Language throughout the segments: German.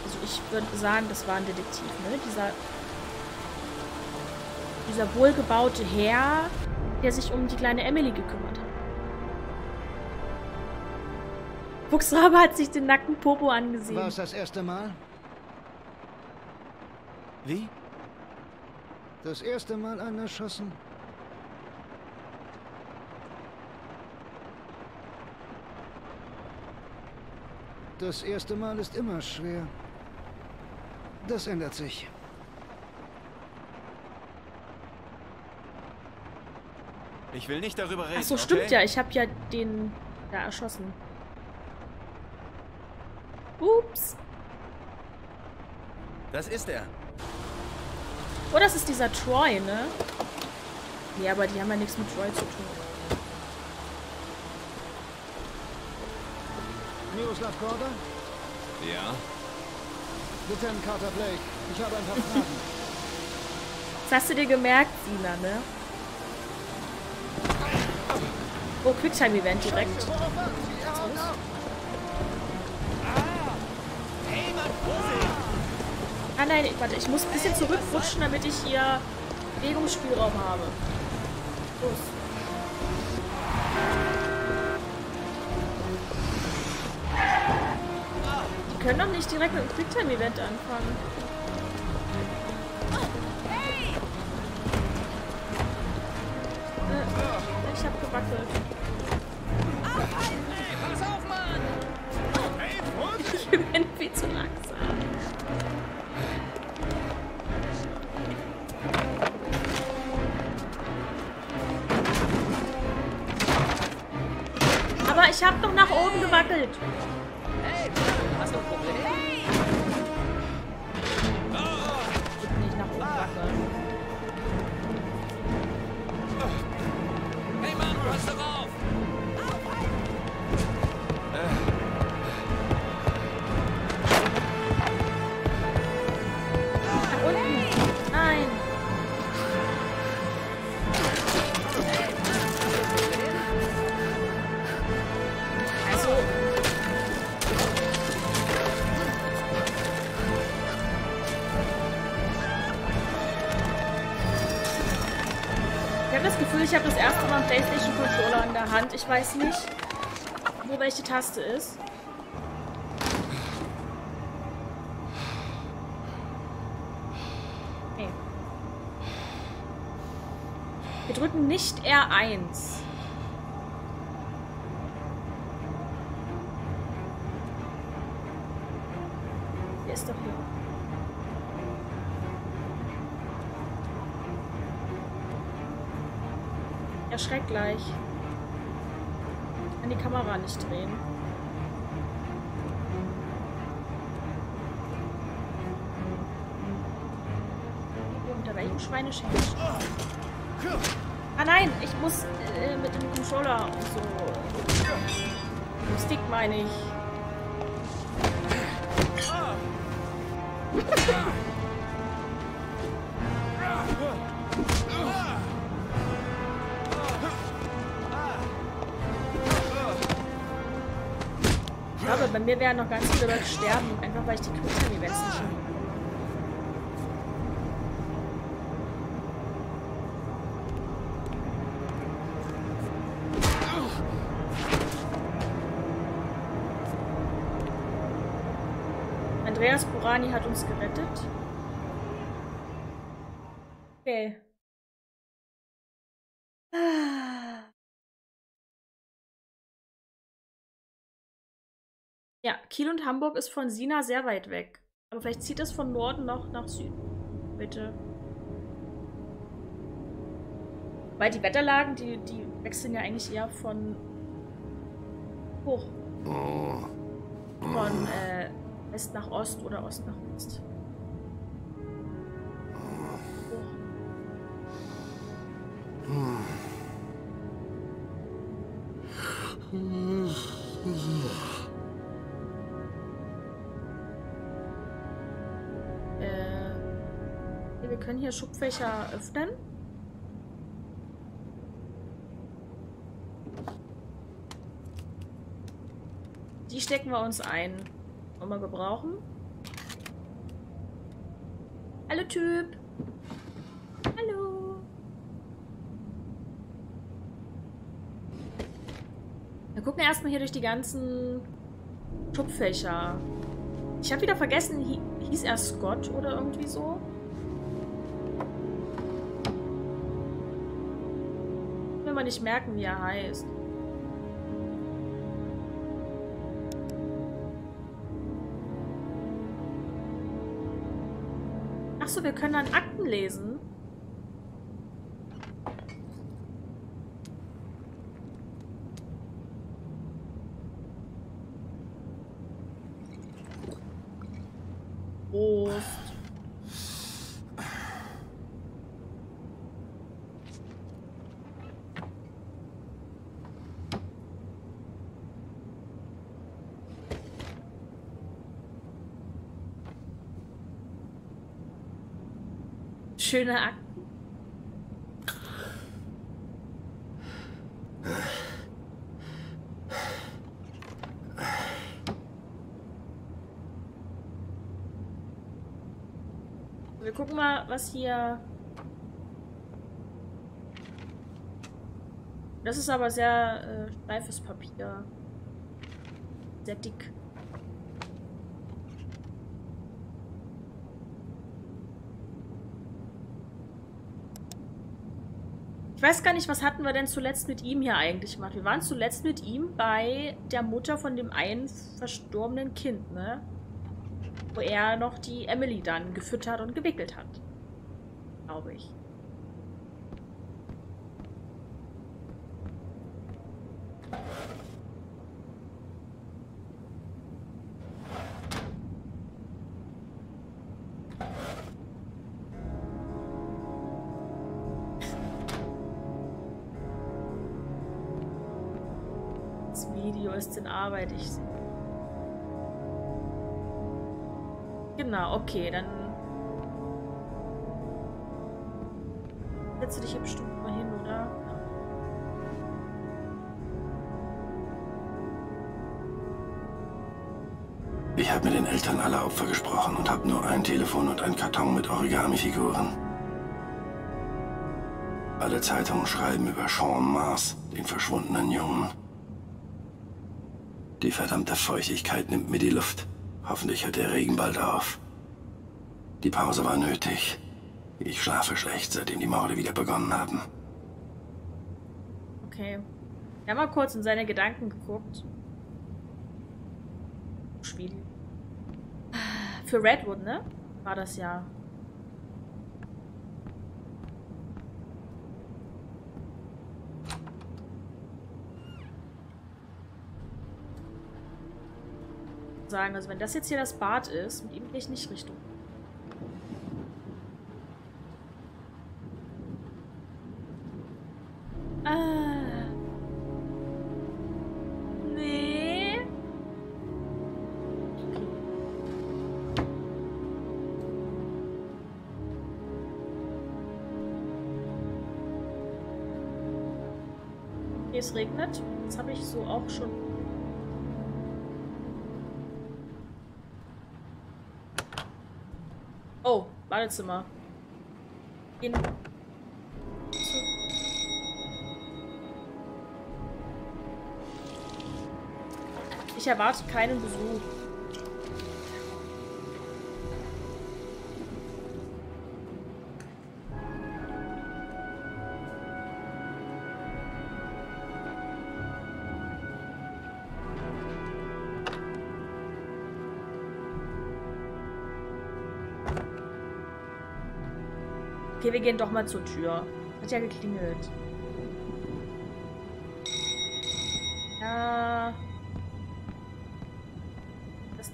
Also ich würde sagen, das war ein Detektiv, ne? Dieser wohlgebaute Herr, der sich um die kleine Emily gekümmert hat. Fuchsrabe hat sich den nackten Popo angesehen. War es das erste Mal? Wie? Das erste Mal einen erschossen? Das erste Mal ist immer schwer. Das ändert sich. Ich will nicht darüber reden. Ach so, stimmt ja. Ich habe ja den da erschossen. Ups. Das ist er. Oh, das ist dieser Troy, ne? Nee, aber die haben ja nichts mit Troy zu tun. Miroslav Korda? Ja? Lieutenant Carter Blake. Ich habe ein paar Fragen. Das hast du dir gemerkt, Sina, ne? Oh, Quicktime-Event direkt. Ah nein, warte, ich muss ein bisschen zurückrutschen, damit ich hier Bewegungsspielraum habe. Los. Die können doch nicht direkt mit dem Quicktime-Event anfangen. Ich hab gewackelt. Pass auf, Mann! Ich bin viel zu langsam. Aber ich hab doch nach oben gewackelt. Hey, hast du ein Problem? Ich will nicht nach oben wackeln. Hey, Mann, pass doch auf! Nach unten. Nein. Also. Ich habe das Gefühl, ich habe das erste Mal einen PlayStation-Controller in der Hand. Ich weiß nicht, wo welche Taste ist. Okay. Wir drücken nicht R1. Der ist doch hier. Erschreckt gleich. Ich kann die Kamera nicht drehen. Unter welchem Schweineschenkel? Ah nein, ich muss mit dem Controller und so. Stick meine ich. Ich glaube, bei mir werden noch ganz viele Leute sterben, einfach weil ich die Quicktime-Events nicht habe. Andreas Burani hat uns gerettet. Okay. Ja, Kiel und Hamburg ist von Sina sehr weit weg. Aber vielleicht zieht es von Norden noch nach Süden. Bitte. Weil die Wetterlagen, die wechseln ja eigentlich eher von hoch. Von West nach Ost oder Ost nach West. Wir können hier Schubfächer öffnen. Die stecken wir uns ein. Wollen wir gebrauchen? Hallo Typ. Hallo. Wir gucken erstmal hier durch die ganzen Schubfächer. Ich habe wieder vergessen, hieß er Scott oder irgendwie so? Ich will mal nicht merken, wie er heißt. Achso, wir können dann Akten lesen. Prost. Schöne Akten. Wir gucken mal, was hier... Das ist aber sehr steifes Papier. Sehr dick. Ich weiß gar nicht, was hatten wir denn zuletzt mit ihm hier eigentlich gemacht? Wir waren zuletzt mit ihm bei der Mutter von dem einen verstorbenen Kind, ne? Wo er noch die Emily dann gefüttert und gewickelt hat. Glaube ich. Das Video ist in Arbeit, ich sehe. Genau, okay, dann setzt du dich hier bestimmt mal hin, oder? Ja. Ich habe mit den Eltern aller Opfer gesprochen und habe nur ein Telefon und einen Karton mit Origami-Figuren. Alle Zeitungen schreiben über Sean Mars, den verschwundenen Jungen. Die verdammte Feuchtigkeit nimmt mir die Luft. Hoffentlich hört der Regen bald auf. Die Pause war nötig. Ich schlafe schlecht, seitdem die Morde wieder begonnen haben. Okay. Wir haben mal kurz in seine Gedanken geguckt. Spiel. Für Redwood, ne? War das ja. Sagen, also wenn das jetzt hier das Bad ist, mit ihm gehe ich nicht Richtung. Nee. Okay, es regnet. Das habe ich so auch schon. Oh, Badezimmer. Gehen. Ich erwarte keinen Besuch. Okay, wir gehen doch mal zur Tür. Hat ja geklingelt. Ja. Das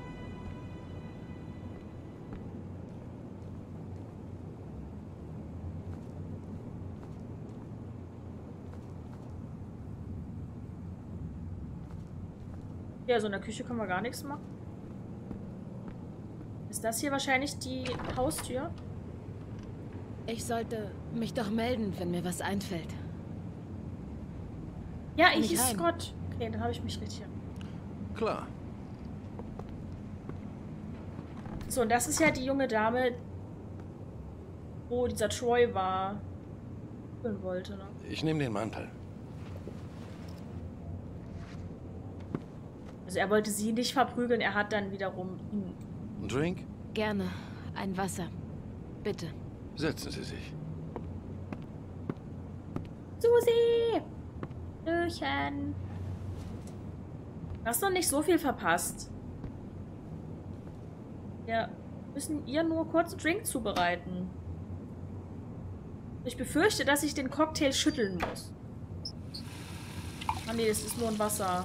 ja, also in der Küche können wir gar nichts machen. Ist das hier wahrscheinlich die Haustür? Ich sollte mich doch melden, wenn mir was einfällt. Ja, Kann ich ich ist rein? Scott. Okay, dann habe ich mich richtig. Klar. So, und das ist ja die junge Dame, wo dieser Troy war. Wollte, ne? Ich nehme den Mantel. Also er wollte sie nicht verprügeln, er hat dann wiederum ihn. Ein Drink? Gerne. Ein Wasser. Bitte. Setzen Sie sich. Susi! Hallöchen! Du hast noch nicht so viel verpasst. Wir müssen ihr nur kurz einen Drink zubereiten. Ich befürchte, dass ich den Cocktail schütteln muss. Ah nee, das ist nur ein Wasser.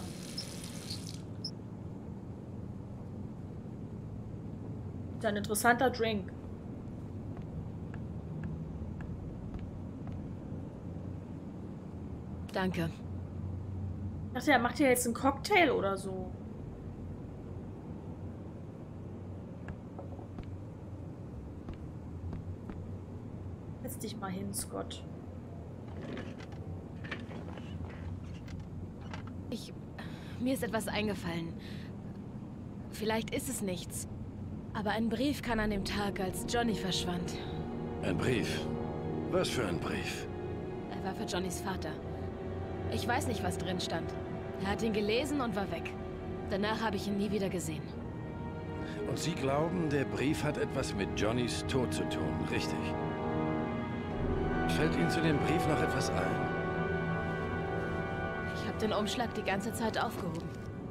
Das ist ein interessanter Drink. Danke. Ich dachte, er macht ja jetzt einen Cocktail oder so. Setz dich mal hin, Scott. Mir ist etwas eingefallen. Vielleicht ist es nichts. Aber ein Brief kann an dem Tag, als Johnny verschwand. Ein Brief? Was für ein Brief? Er war für Johnnys Vater. Ich weiß nicht, was drin stand. Er hat ihn gelesen und war weg. Danach habe ich ihn nie wieder gesehen. Und Sie glauben, der Brief hat etwas mit Johnnys Tod zu tun, richtig? Fällt Ihnen zu dem Brief noch etwas ein? Ich habe den Umschlag die ganze Zeit aufgehoben.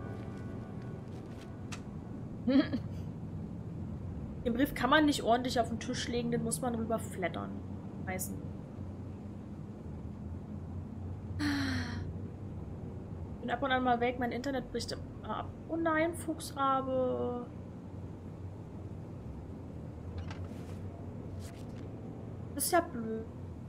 Den Brief kann man nicht ordentlich auf den Tisch legen, den muss man rüber flattern. Meistens. Ich bin ab und an mal weg, mein Internet bricht ab. Oh nein, Fuchsrabe. Das ist ja blöd.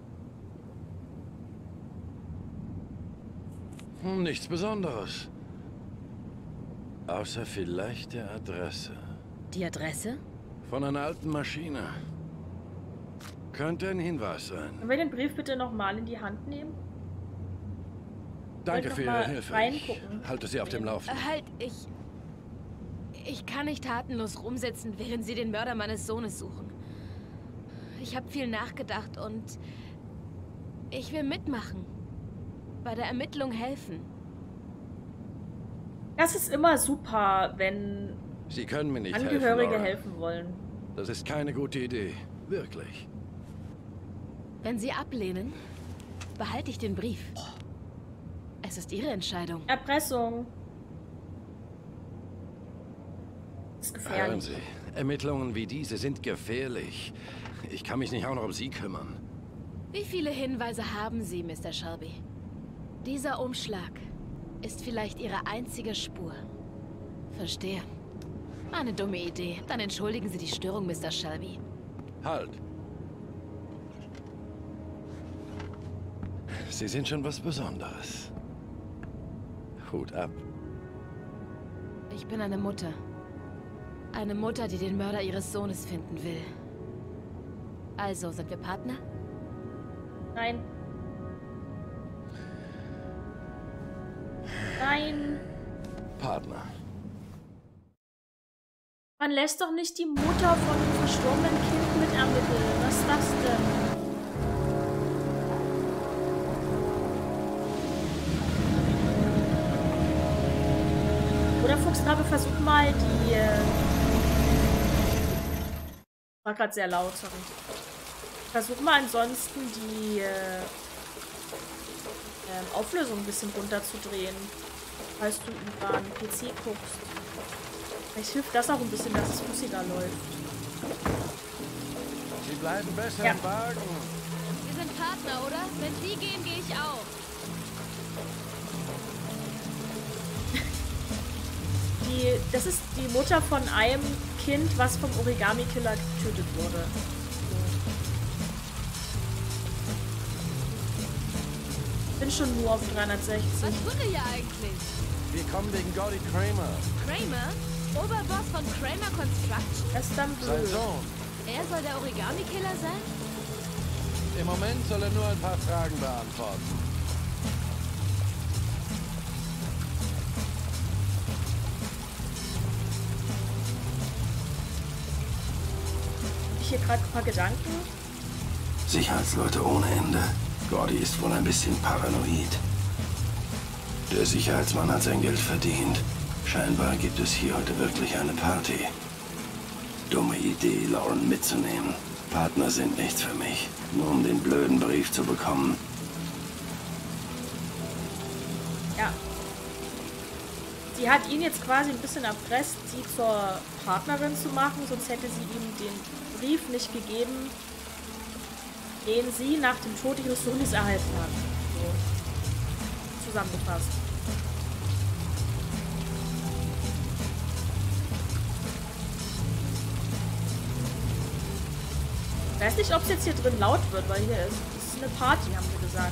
Nichts Besonderes. Außer vielleicht der Adresse. Die Adresse? Von einer alten Maschine. Könnte ein Hinweis sein. Können wir den Brief bitte nochmal in die Hand nehmen? Danke für Ihre Hilfe. Ich Reingucken. halte Sie auf dem Laufenden. Halt, ich kann nicht tatenlos rumsitzen, während Sie den Mörder meines Sohnes suchen. Ich habe viel nachgedacht und ich will mitmachen. Bei der Ermittlung helfen. Das ist immer super, wenn Sie können mir nicht Angehörige helfen, helfen wollen. Das ist keine gute Idee. Wirklich. Wenn Sie ablehnen, behalte ich den Brief. Es ist Ihre Entscheidung. Erpressung. Das ist Hören gefährlich. Sie, Ermittlungen wie diese sind gefährlich. Ich kann mich nicht auch noch um Sie kümmern. Wie viele Hinweise haben Sie, Mr. Shelby? Dieser Umschlag ist vielleicht Ihre einzige Spur. Verstehe. Eine dumme Idee. Dann entschuldigen Sie die Störung, Mr. Shelby. Halt. Sie sind schon was Besonderes. Hut ab. Ich bin eine Mutter. Eine Mutter, die den Mörder ihres Sohnes finden will. Also, sind wir Partner? Nein. Nein. Partner. Man lässt doch nicht die Mutter von dem verstorbenen Kind mit ermitteln. Was ist das denn? Oder Fuchsrabe, versuch mal die... War gerade sehr laut, sorry. Versuch mal ansonsten die Auflösung ein bisschen runterzudrehen, falls du über einen PC guckst. Vielleicht hilft das auch ein bisschen, dass es flüssiger läuft. Sie bleiben besser Ja. im Wagen. Wir sind Partner, oder? Wenn Sie gehen, gehe ich auch. Das ist die Mutter von einem Kind, was vom Origami-Killer getötet wurde. Ich bin schon nur auf 360. Was tut ihr hier eigentlich? Wir kommen wegen Gordy Kramer. Kramer? Oberboss von Kramer Construction? Das ist dann Sein blöd. Sohn. Er soll der Origami-Killer sein? Im Moment soll er nur ein paar Fragen beantworten. Ich hier gerade ein paar Gedanken. Sicherheitsleute ohne Ende. Gordy ist wohl ein bisschen paranoid. Der Sicherheitsmann hat sein Geld verdient. Scheinbar gibt es hier heute wirklich eine Party. Dumme Idee, Lauren mitzunehmen. Partner sind nichts für mich. Nur um den blöden Brief zu bekommen. Ja. Sie hat ihn jetzt quasi ein bisschen erpresst, sie zur Partnerin zu machen, sonst hätte sie ihm den Brief nicht gegeben, den sie nach dem Tod ihres Sohnes erhalten hat. So. Zusammengefasst. Ich weiß nicht, ob es jetzt hier drin laut wird, weil hier ist, es ist eine Party, haben wir gesagt.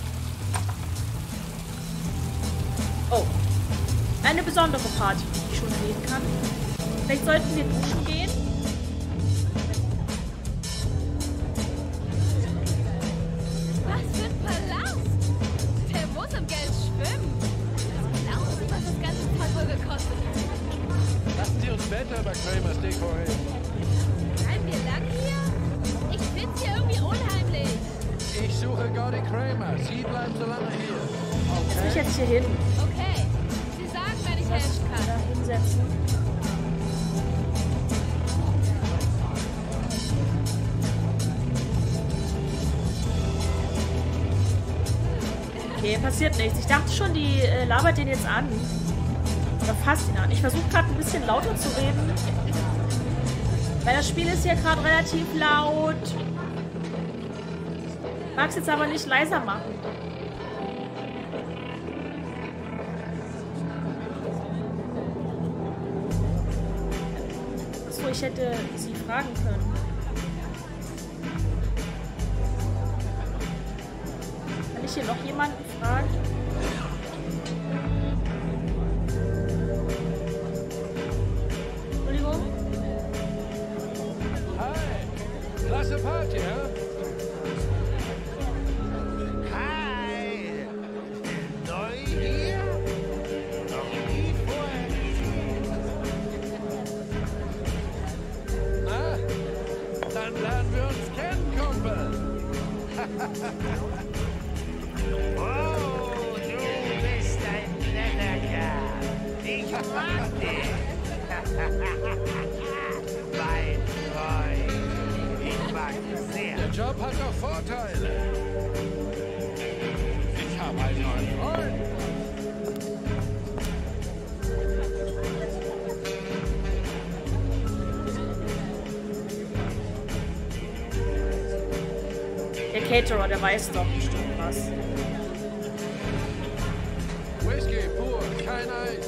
Oh. Eine besondere Party, die ich schon erleben kann. Vielleicht sollten wir duschen gehen. Was für ein Palast! Der muss im Geld schwimmen. Glauben Sie, was das ganze Zeug wohl gekostet hat? Lassen Sie uns später über Kramers Deko reden. Bleiben wir lang hier? Ich find's hier irgendwie unheimlich. Ich suche Gordy Kramer. Sie bleiben so lange hier. Jetzt will ich jetzt hier hin. Okay. Sie sagen, wenn ich helfen Da kann. hinsetzen. Okay, passiert nichts. Ich dachte schon, die labert den jetzt an. Oder fasst ihn an. Ich versuche gerade ein bisschen lauter zu reden. Weil das Spiel ist hier gerade relativ laut. Ich mag es jetzt aber nicht leiser machen. Achso, ich hätte sie fragen können. Kann ich hier noch jemanden fragen? Entschuldigung? Hi. Klasse Party, ja? Hi! Neu hier? Noch nie vorher gesehen. Na? Dann lernen wir uns kennen, Kumpel. Oh, du bist ein netter Kerl. Ich mag dich. Mein Freund. Ich mag dich sehr. Der Job hat doch Vorteile. Ich habe einen neuen Freund. Der Caterer, der weiß doch bestimmt was. Whisky pur, kein Eis.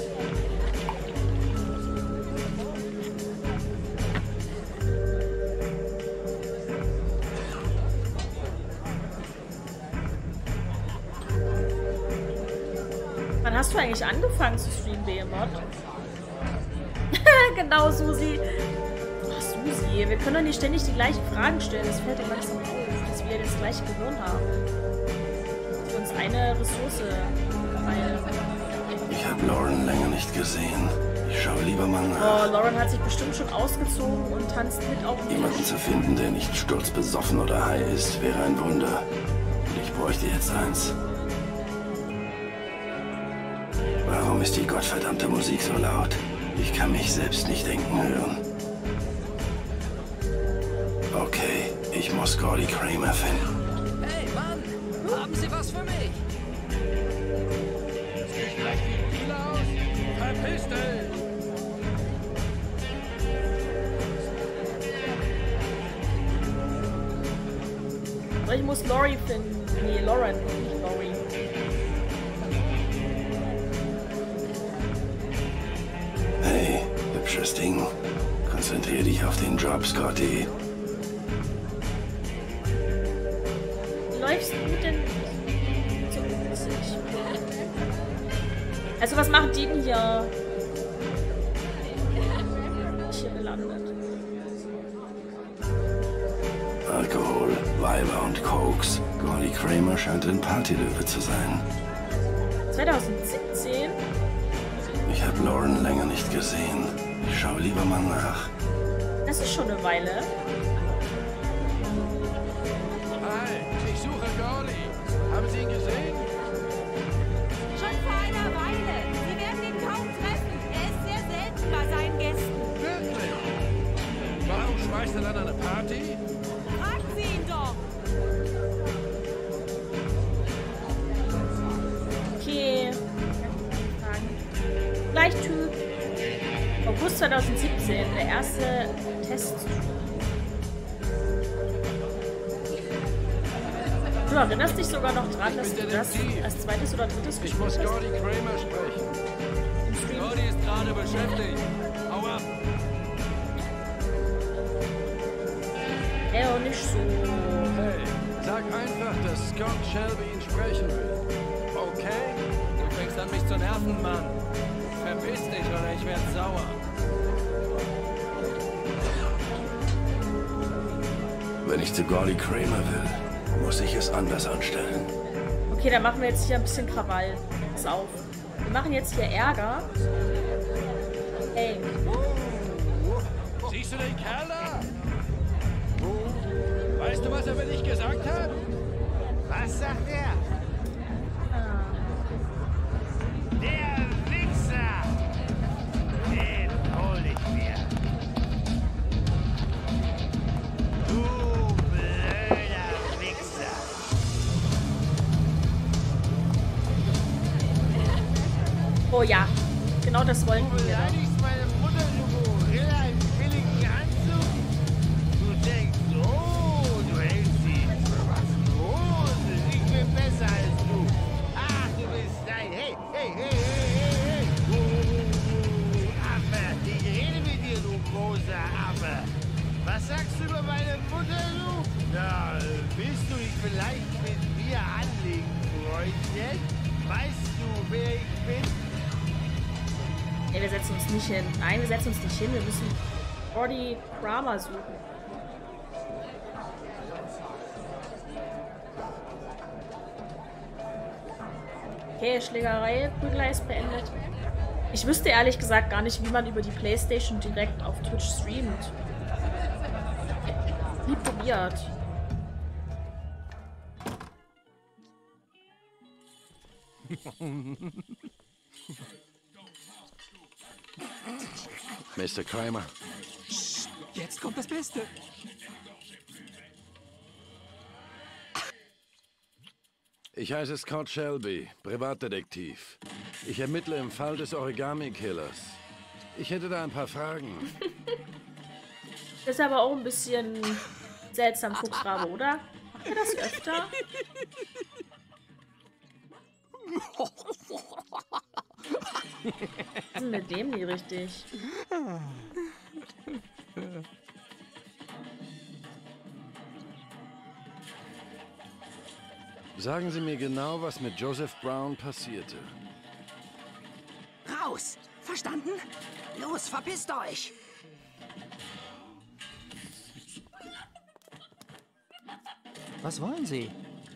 Wann hast du eigentlich angefangen zu streamen, Behemoth? Genau, Susi. Ach, Susi, wir können doch nicht ständig die gleichen Fragen stellen. Das fällt dir langsam auf, dass wir das gleiche Gehirn haben. Dass uns eine Ressource feilen. Ich habe Lauren länger nicht gesehen. Ich schaue lieber mal nach. Oh, Lauren hat sich bestimmt schon ausgezogen und tanzt mit auf dem Jemanden Tisch. zu finden, der nicht sturzbesoffen oder high ist, wäre ein Wunder. Und ich bräuchte jetzt eins. Warum ist die gottverdammte Musik so laut? Ich kann mich selbst nicht denken hören. Okay, ich muss Gordy Kramer finden. Hey, Mann! Haben Sie was für mich? Sieht gleich wie ein Dealer aus. Verpiss dich! Ich muss Lori finden. Nee, Lauren, nicht Lori. Hey, hübsches Ding. Konzentrier dich auf den Job, Scotty. Läufst du denn so witzig? Also, was machen die denn hier? Hier gelandet. Alkohol, Weiber und Cokes. Gordy Kramer scheint ein Partylöwe zu sein. 2017? Ich habe Lauren länger nicht gesehen. Ich schaue lieber mal nach. Das ist schon eine Weile. Hi. Schmeißt er dann eine Party? Fragen Sie ihn doch! Okay. Gleich Typ. August 2017, der erste Test. Du erinnerst dich sogar noch dran, dass du das als zweites oder drittes Ich muss gespielt hast? Gordy Kramer sprechen. Im Stream. Gordy ist gerade beschäftigt. Hau ab. Ja, nicht so. Hey, sag einfach, dass Scott Shelby ihn sprechen will. Okay? Du fängst an, mich zu nerven, Mann. Verpiss dich oder ich werde sauer. Wenn ich zu Gordy Kramer will, muss ich es anders anstellen. Okay, dann machen wir jetzt hier ein bisschen Krawall. Pass auf. Wir machen jetzt hier Ärger. Hey. Siehst du den Kerl da? Weißt du, was er über dich gesagt hat? Was sagt er? Der Wichser! Den hol ich mir. Du blöder Wichser! Oh ja. Genau das wollten Du wir. beleidigst meine Mutter, du Gorilla im billigen Anzug. Du denkst, oh, du hältst sie für was Großes. Ich bin besser als du. Ach, du bist nein. Hey, hey, hey, hey, hey, hey. Du Affe. Ich rede mit dir, du großer Affe. Was sagst du über meine Mutter, du? Na, willst du dich vielleicht mit mir anlegen, Freundchen? Weißt du, wer ich bin? Nee, wir setzen uns nicht hin. Nein, wir setzen uns nicht hin. Wir müssen Gordy Kramer suchen. Okay, Schlägerei, Prügelei ist beendet. Ich wüsste ehrlich gesagt gar nicht, wie man über die PlayStation direkt auf Twitch streamt. Nie probiert. Mr. Kramer. Jetzt kommt das Beste. Ich heiße Scott Shelby, Privatdetektiv. Ich ermittle im Fall des Origami-Killers. Ich hätte da ein paar Fragen. Das ist aber auch ein bisschen seltsam, Fuchsrabe, oder? Macht ihr das öfter? Was ist denn mit dem nie richtig? Sagen Sie mir genau, was mit Joseph Brown passierte. Raus! Verstanden? Los, verpisst euch! Was wollen Sie?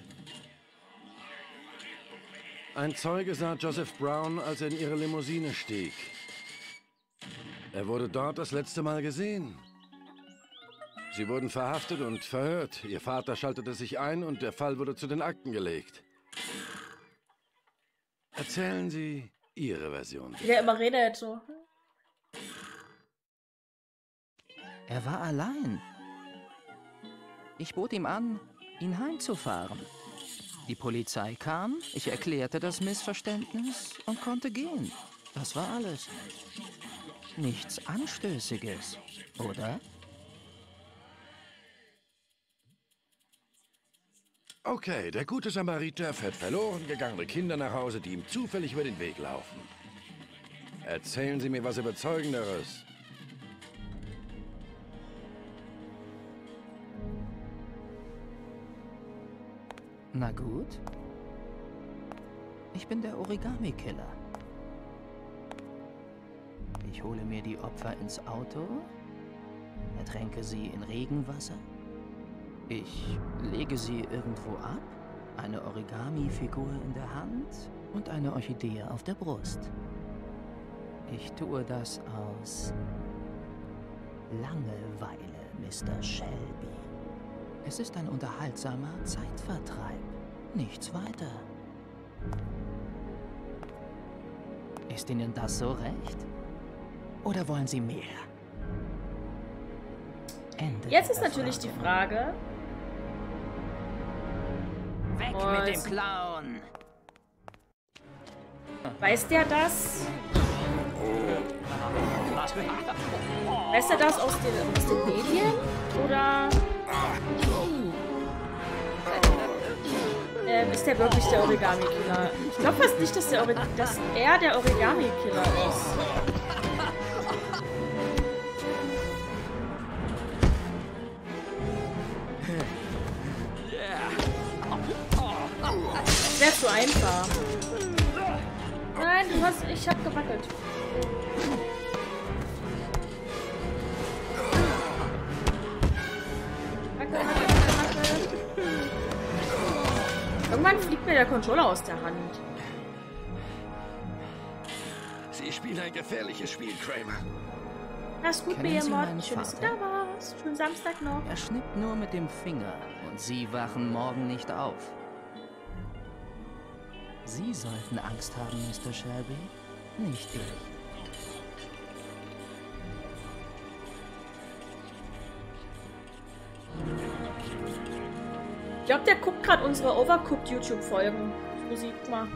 Ein Zeuge sah Joseph Brown, als er in ihre Limousine stieg. Er wurde dort das letzte Mal gesehen. Sie wurden verhaftet und verhört. Ihr Vater schaltete sich ein und der Fall wurde zu den Akten gelegt. Erzählen Sie Ihre Version. Wie der immer redet, so. Er war allein. Ich bot ihm an, ihn heimzufahren. Die Polizei kam, ich erklärte das Missverständnis und konnte gehen. Das war alles. Nichts Anstößiges, oder? Okay, der gute Samariter fährt verloren gegangene Kinder nach Hause, die ihm zufällig über den Weg laufen. Erzählen Sie mir was Überzeugenderes. Na gut. Ich bin der Origami-Killer. Ich hole mir die Opfer ins Auto, ertränke sie in Regenwasser. Ich lege sie irgendwo ab, eine Origami-Figur in der Hand und eine Orchidee auf der Brust. Ich tue das aus Langeweile, Mr. Shelby. Es ist ein unterhaltsamer Zeitvertreib. Nichts weiter. Ist Ihnen das so recht? Oder wollen Sie mehr? Ende. Jetzt ist natürlich die Frage. Weg mit dem Clown! Weiß der das? Weiß der das aus den Medien? Oder ist der wirklich der Origami-Killer? Ich glaube fast nicht, dass er der Origami-Killer ist. Das wäre zu einfach. Nein, ich hab gewackelt. Wackel. Irgendwann fliegt mir der Controller aus der Hand. Sie spielen ein gefährliches Spiel, Kramer. Das ist gut, Kennen Sie Behemoth. meinen Schön, dass du Vater? da warst. Schönen Samstag noch. Er schnippt nur mit dem Finger und Sie wachen morgen nicht auf. Sie sollten Angst haben, Mr. Shelby, nicht ich. Ich glaube, der guckt gerade unsere Overcooked YouTube-Folgen. Musik, guck mal.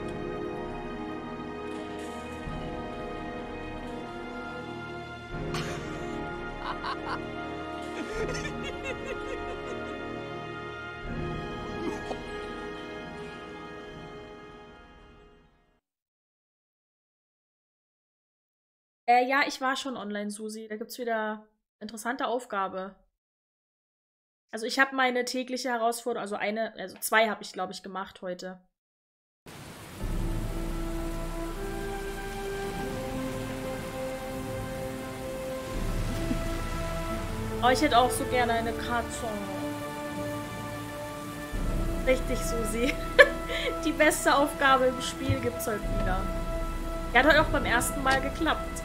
Ja, ich war schon online, Susi. Da gibt's wieder interessante Aufgabe. Also ich habe meine tägliche Herausforderung, also 2 habe ich, glaube ich, gemacht heute. Oh, ich hätte auch so gerne eine Katze. Richtig, Susi. Die beste Aufgabe im Spiel gibt's heute wieder. Die hat heute auch beim ersten Mal geklappt.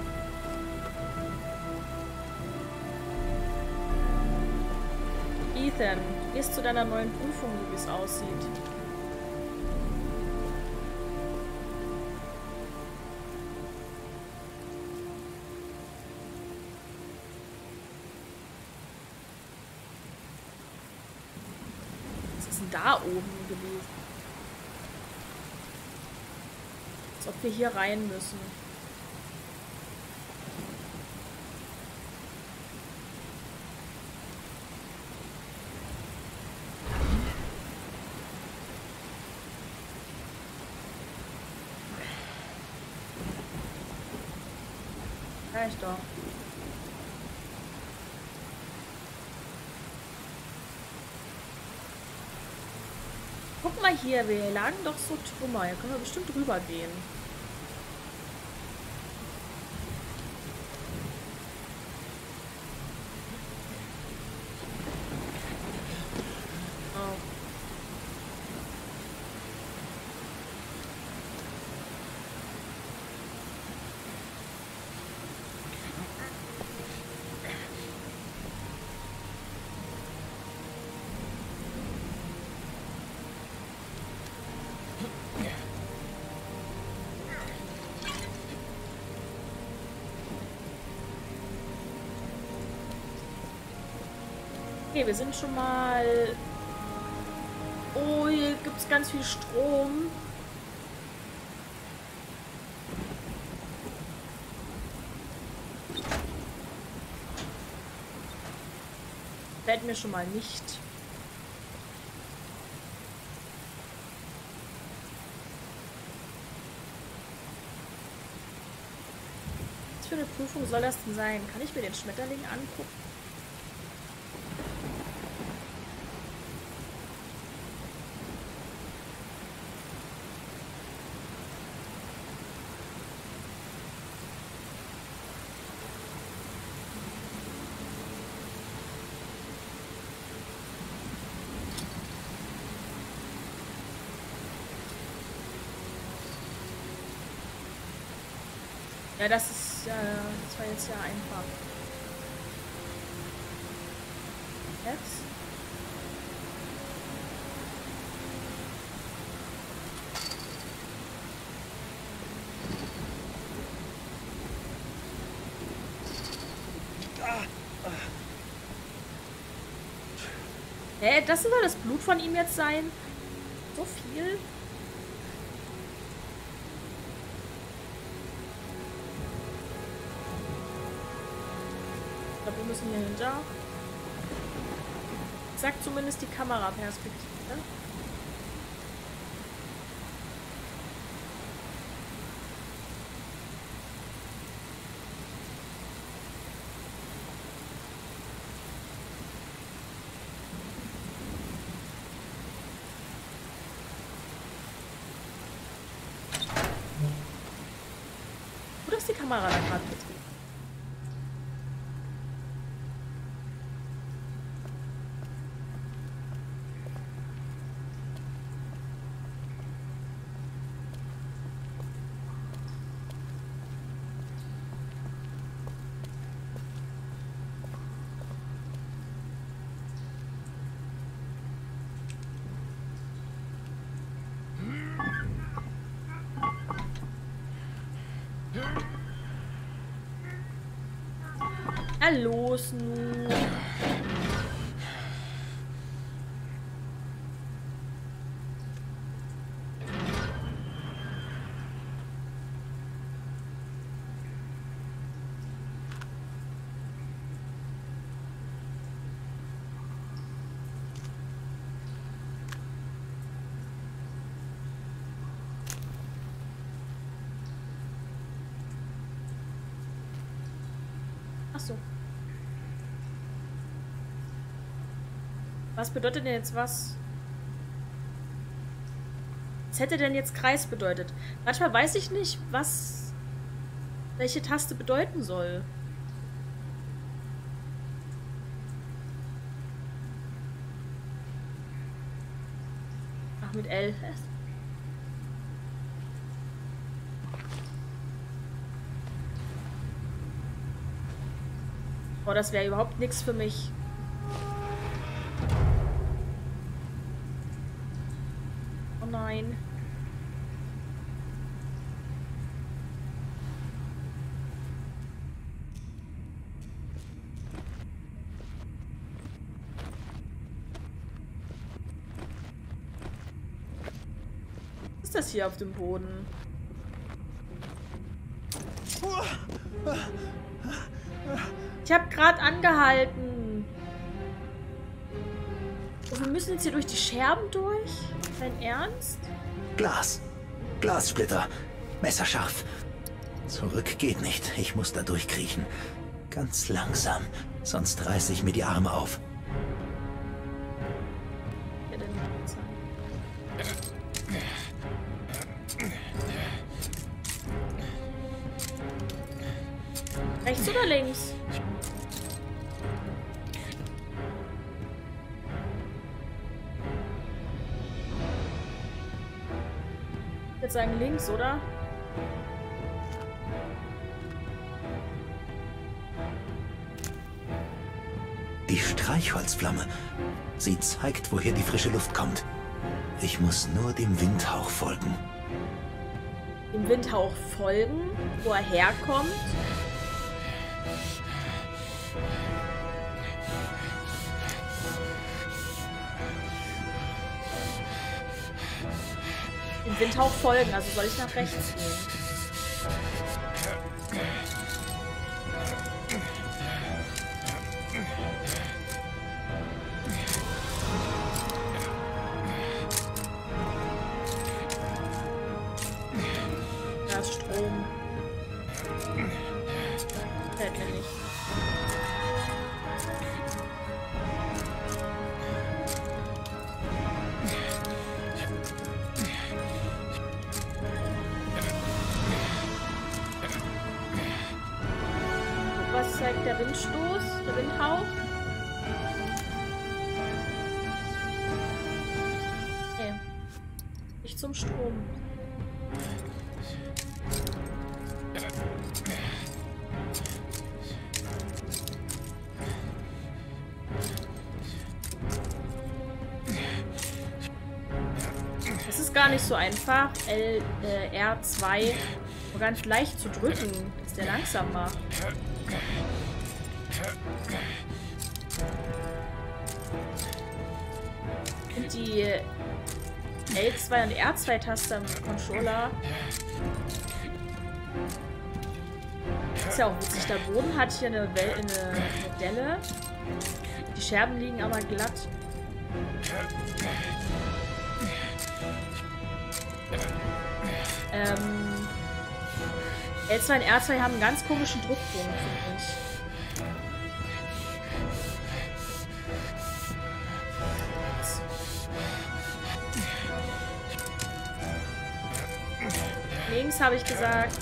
Ethan, gehst zu deiner neuen Prüfung, so wie es aussieht. Was ist denn da oben gewesen? Als ob wir hier rein müssen. Reicht doch. Guck mal hier, wir lagen doch so Trümmer. Hier können wir bestimmt drüber gehen. Oh. Okay, wir sind schon mal... Oh, hier gibt es ganz viel Strom. Fällt mir schon mal nicht. Was für eine Prüfung soll das denn sein? Kann ich mir den Schmetterling angucken? Ja, das war jetzt ja einfach. Jetzt? Hä, das soll das Blut von ihm jetzt sein? So viel? Ich glaube, wir müssen hier hinter. Sagt zumindest die Kameraperspektive. Gut, dass die Kamera da gerade betrieben. Na los nun. Ach so. Was bedeutet denn jetzt was? Was hätte denn jetzt Kreis bedeutet? Manchmal weiß ich nicht, was welche Taste bedeuten soll. Ach, mit L. Boah, das wäre überhaupt nichts für mich. Oh nein. Was ist das hier auf dem Boden? Ich habe gerade angehalten. Und wir müssen jetzt hier durch die Scherben durch? Dein Ernst? Glas. Glassplitter. Messerscharf. Zurück geht nicht. Ich muss da durchkriechen. Ganz langsam. Sonst reiße ich mir die Arme auf. Ja, dann rechts oder links? Ich würde sagen links, oder? Die Streichholzflamme. Sie zeigt, woher die frische Luft kommt. Ich muss nur dem Windhauch folgen. Dem Windhauch folgen, wo er herkommt? Dem Windhauch folgen, also soll ich nach rechts gehen? Da ist Strom. Fällt mir nicht. Was zeigt der Windstoß, der Windhauch? Okay. Ich zum Strom. Es ist gar nicht so einfach, R2 nur ganz leicht zu drücken, dass der langsam macht. die L2 und R2-Taste am Controller. Ist ja auch witzig. Der Boden hat hier eine Delle. Die Scherben liegen aber glatt. L2 und R2 haben einen ganz komischen Druckpunkt, finde ich. Links habe ich gesagt.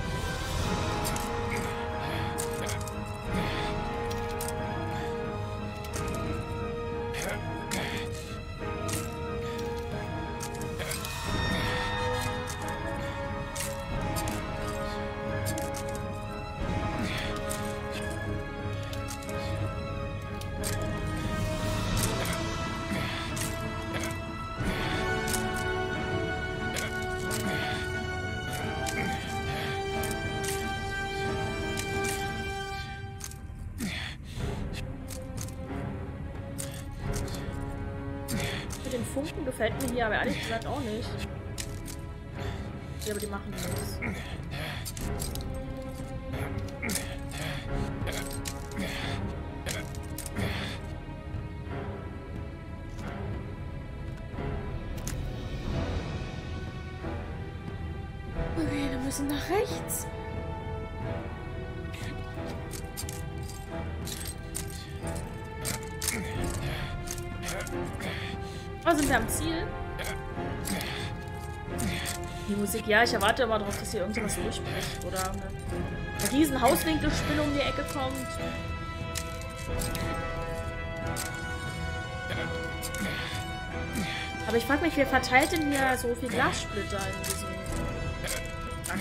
Funken gefällt mir hier aber ehrlich gesagt auch nicht. Ja, aber die machen nichts. Okay, wir müssen nach rechts. Oh, sind wir am Ziel? Die Musik, ja, ich erwarte immer darauf, dass hier irgendwas durchbricht. Oder eine riesen Hauswinkelspinne um die Ecke kommt. Aber ich frage mich, wer verteilt denn hier so viel Glassplitter in diesem Akt?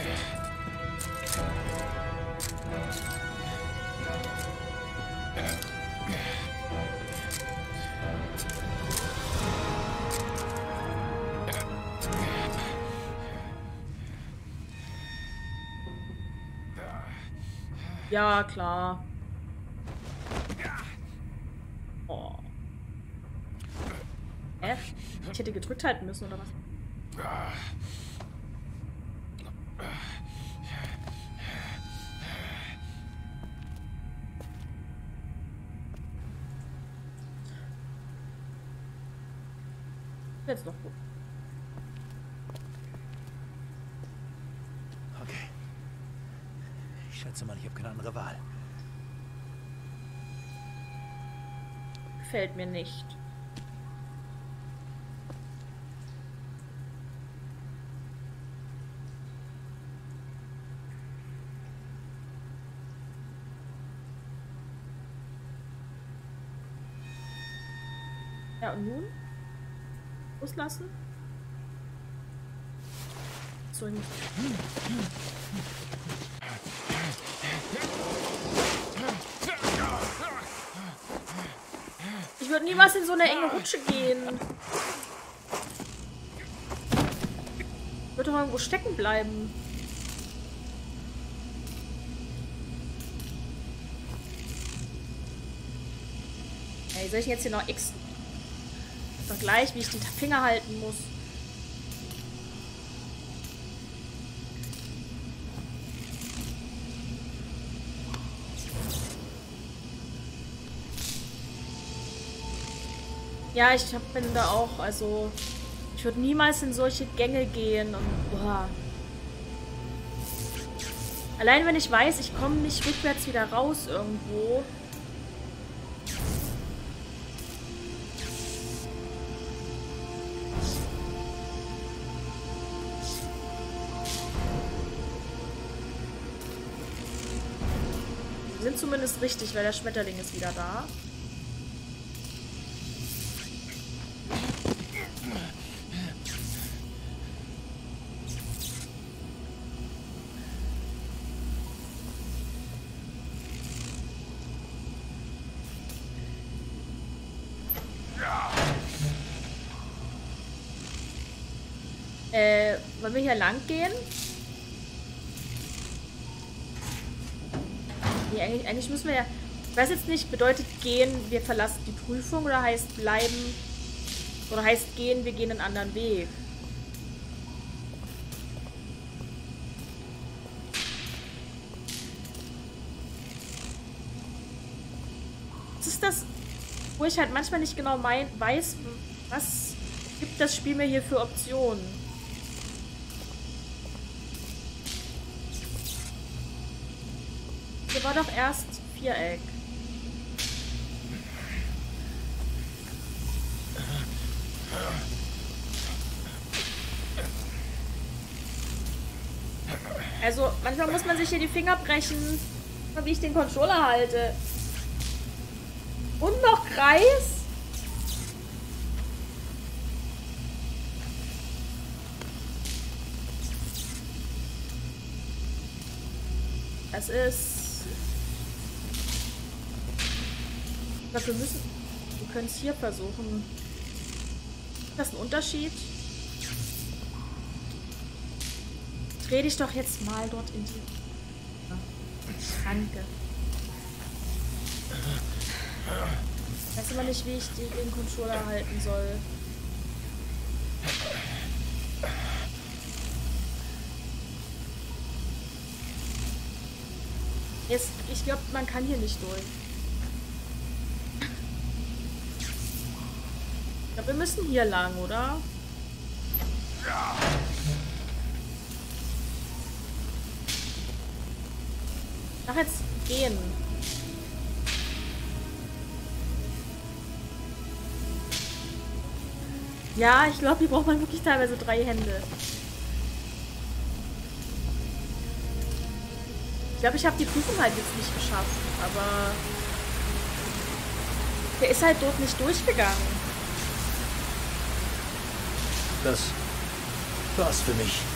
Ja, klar. Oh. Ich hätte gedrückt halten müssen, oder was? Jetzt noch gut. Okay. Ich schätze mal, ich habe keine andere Wahl. Gefällt mir nicht. Ja, und nun? Loslassen? So, nicht. Ich würde niemals in so eine enge Rutsche gehen. Ich würde doch irgendwo stecken bleiben. Ey, soll ich jetzt hier noch X? Ist doch gleich, wie ich den Finger halten muss. Ja, ich bin da auch, also ich würde niemals in solche Gänge gehen und boah. Allein wenn ich weiß, ich komme nicht rückwärts wieder raus irgendwo. Wir sind zumindest richtig, weil der Schmetterling ist wieder da. Wollen wir hier lang gehen? Nee, eigentlich müssen wir ja... Ich weiß jetzt nicht, bedeutet gehen, wir verlassen die Prüfung oder heißt bleiben, Oder heißt gehen, wir gehen einen anderen Weg. Was ist das, wo ich halt manchmal nicht genau weiß, was gibt das Spiel mir hier für Optionen? Hier war doch erst Viereck. Also, manchmal muss man sich hier die Finger brechen, wie ich den Controller halte. Und noch Kreis? Das ist... Ich glaube, wir können es hier versuchen. Ist das ein Unterschied? Dreh dich doch jetzt mal dort in die Schranke. Ich weiß immer nicht, wie ich den Controller halten soll. Ich glaube, man kann hier nicht durch. Ich glaube, wir müssen hier lang, oder? Ach, jetzt gehen. Ja, ich glaube, hier braucht man wirklich teilweise 3 Hände. Ich glaube, ich habe die Prüfung halt jetzt nicht geschafft, aber der ist halt dort nicht durchgegangen. Das war's für mich.